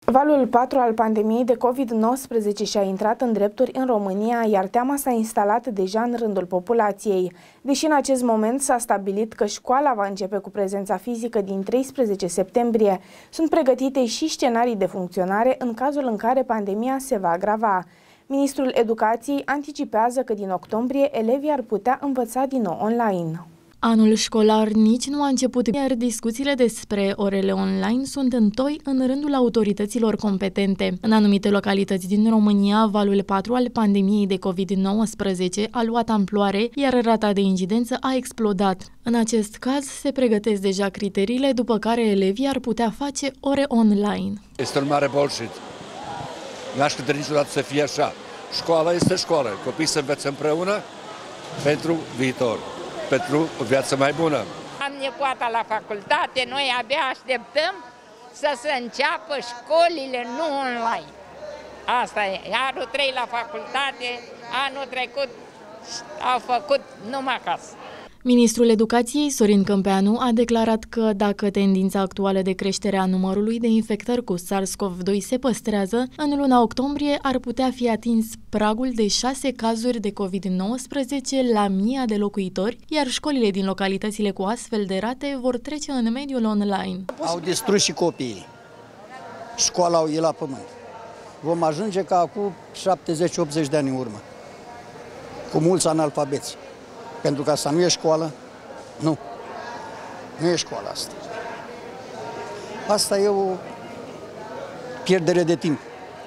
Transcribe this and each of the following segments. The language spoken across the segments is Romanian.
Valul 4 al pandemiei de COVID-19 și-a intrat în drepturi în România, iar teama s-a instalat deja în rândul populației. Deși în acest moment s-a stabilit că școala va începe cu prezența fizică din 13 septembrie, sunt pregătite și scenarii de funcționare în cazul în care pandemia se va agrava. Ministrul Educației anticipează că din octombrie elevii ar putea învăța din nou online. Anul școlar nici nu a început, iar discuțiile despre orele online sunt întoi în rândul autorităților competente. În anumite localități din România, valul 4 al pandemiei de COVID-19 a luat amploare, iar rata de incidență a explodat. În acest caz, se pregătesc deja criteriile după care elevii ar putea face ore online. Este un mare bullshit. N-aș crede niciodată să fie așa. Școala este școală. Copiii se înveță împreună pentru viitor, pentru o viață mai bună. Am nepoata la facultate, noi abia așteptăm să se înceapă școlile, nu online. Asta e. Anul 3 la facultate, anul trecut au făcut numai acasă. Ministrul Educației, Sorin Câmpeanu, a declarat că dacă tendința actuală de creștere a numărului de infectări cu SARS-CoV-2 se păstrează, în luna octombrie ar putea fi atins pragul de 6 cazuri de COVID-19 la 1000 de locuitori, iar școlile din localitățile cu astfel de rate vor trece în mediul online. Au distrus și copiii. Școala au ieșit la pământ. Vom ajunge ca acum 70-80 de ani în urmă, cu mulți analfabeți. Pentru că asta nu e școală, nu e școală asta. Asta e o pierdere de timp.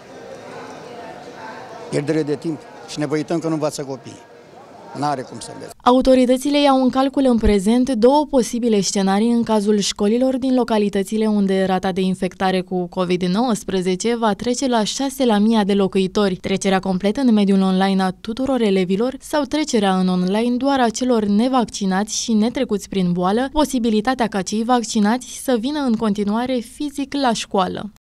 Pierdere de timp și ne văităm că nu învață copiii. N-are cum să învețe. Autoritățile iau în calcul în prezent două posibile scenarii în cazul școlilor din localitățile unde rata de infectare cu COVID-19 va trece la 6 la 1000 de locuitori, trecerea completă în mediul online a tuturor elevilor sau trecerea în online doar a celor nevaccinați și netrecuți prin boală, posibilitatea ca cei vaccinați să vină în continuare fizic la școală.